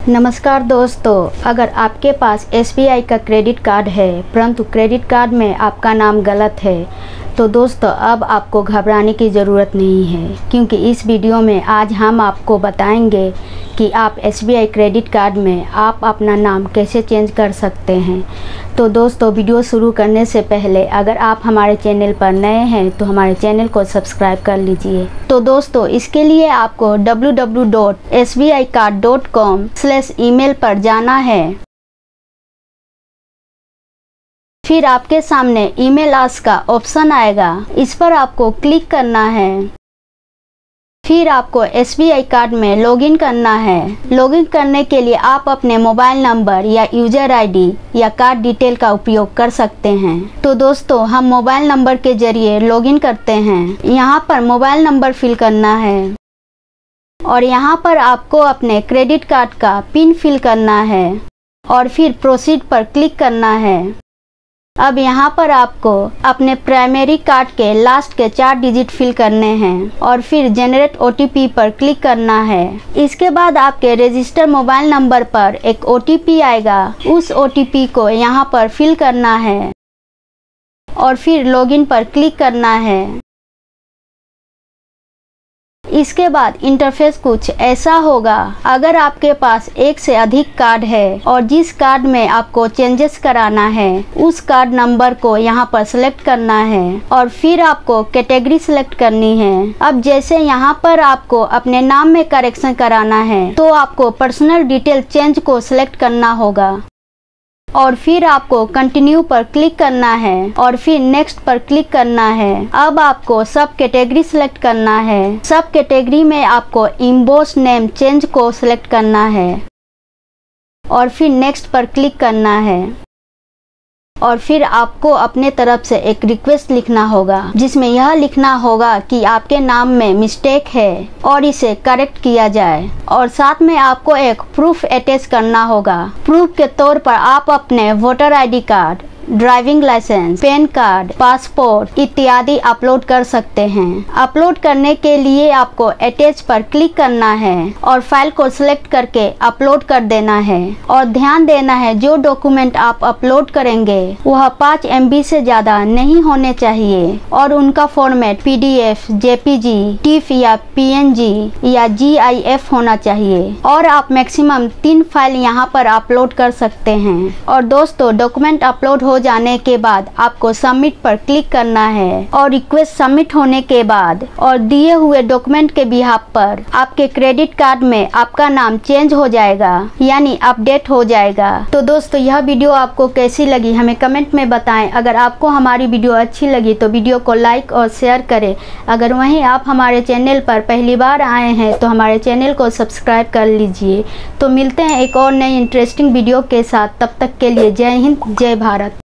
नमस्कार दोस्तों, अगर आपके पास SBI का क्रेडिट कार्ड है परंतु क्रेडिट कार्ड में आपका नाम गलत है तो दोस्तों अब आपको घबराने की ज़रूरत नहीं है, क्योंकि इस वीडियो में आज हम आपको बताएंगे कि आप SBI क्रेडिट कार्ड में आप अपना नाम कैसे चेंज कर सकते हैं। तो दोस्तों वीडियो शुरू करने से पहले अगर आप हमारे चैनल पर नए हैं तो हमारे चैनल को सब्सक्राइब कर लीजिए। तो दोस्तों इसके लिए आपको www.sbicard.com/email पर जाना है। फिर आपके सामने ईमेल आस्क का ऑप्शन आएगा, इस पर आपको क्लिक करना है। फिर आपको SBI कार्ड में लॉगिन करना है। लॉगिन करने के लिए आप अपने मोबाइल नंबर या यूजर ID या कार्ड डिटेल का उपयोग कर सकते हैं। तो दोस्तों हम मोबाइल नंबर के जरिए लॉगिन करते हैं। यहाँ पर मोबाइल नंबर फिल करना है और यहाँ पर आपको अपने क्रेडिट कार्ड का पिन फिल करना है और फिर प्रोसीड पर क्लिक करना है। अब यहाँ पर आपको अपने प्राइमरी कार्ड के लास्ट के 4 डिजिट फिल करने हैं और फिर जनरेट OTP पर क्लिक करना है। इसके बाद आपके रजिस्टर मोबाइल नंबर पर एक OTP आएगा, उस OTP को यहाँ पर फिल करना है और फिर लॉगिन पर क्लिक करना है। इसके बाद इंटरफेस कुछ ऐसा होगा। अगर आपके पास एक से अधिक कार्ड है और जिस कार्ड में आपको चेंजेस कराना है उस कार्ड नंबर को यहाँ पर सिलेक्ट करना है और फिर आपको कैटेगरी सिलेक्ट करनी है। अब जैसे यहाँ पर आपको अपने नाम में करेक्शन कराना है तो आपको पर्सनल डिटेल चेंज को सिलेक्ट करना होगा और फिर आपको कंटिन्यू पर क्लिक करना है और फिर नेक्स्ट पर क्लिक करना है। अब आपको सब कैटेगरी सिलेक्ट करना है। सब कैटेगरी में आपको इम्बोस नेम चेंज को सिलेक्ट करना है और फिर नेक्स्ट पर क्लिक करना है और फिर आपको अपने तरफ से एक रिक्वेस्ट लिखना होगा जिसमें यह लिखना होगा कि आपके नाम में मिस्टेक है और इसे करेक्ट किया जाए और साथ में आपको एक प्रूफ अटैच करना होगा। प्रूफ के तौर पर आप अपने voter ID card, driving licence, PAN card, passport इत्यादि अपलोड कर सकते हैं। अपलोड करने के लिए आपको अटैच पर क्लिक करना है और फाइल को सिलेक्ट करके अपलोड कर देना है और ध्यान देना है जो डॉक्यूमेंट आप अपलोड करेंगे वह 5 MB से ज्यादा नहीं होने चाहिए और उनका फॉर्मेट PDF, JPG, TIFF या PNG या GIF होना चाहिए और आप मैक्सिमम 3 फाइल यहाँ पर अपलोड कर सकते हैं। और दोस्तों डॉक्यूमेंट अपलोड हो जाने के बाद आपको सबमिट पर क्लिक करना है और रिक्वेस्ट सबमिट होने के बाद और दिए हुए डॉक्यूमेंट के बिहाफ पर आपके क्रेडिट कार्ड में आपका नाम चेंज हो जाएगा, यानी अपडेट हो जाएगा। तो दोस्तों यह वीडियो आपको कैसी लगी हमें कमेंट में बताएं। अगर आपको हमारी वीडियो अच्छी लगी तो वीडियो को लाइक और शेयर करें। अगर वहीं आप हमारे चैनल पर पहली बार आए हैं तो हमारे चैनल को सब्सक्राइब कर लीजिए। तो मिलते हैं एक और नई इंटरेस्टिंग वीडियो के साथ, तब तक के लिए जय हिंद, जय भारत।